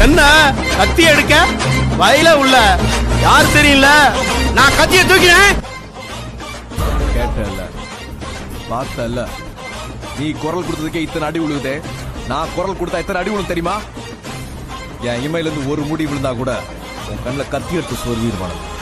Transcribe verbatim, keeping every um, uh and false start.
என்ன கத்தி எடுக்க வயல உள்ள யார் தெரியல நான் கத்தியை தூக்கினேன். கேட்டல பார்த்தல நீ குரல் கொடுத்ததுக்கே இத்தனை அடி விழுகுதே. நான் குரல் கொடுத்தா இத்தனை அடி விழும் தெரியுமா? என் இமையில இருந்து ஒரு முடி விழுந்தா கூட உன் கண்ணில் கத்தி எடுத்து சொருவிடுவான்.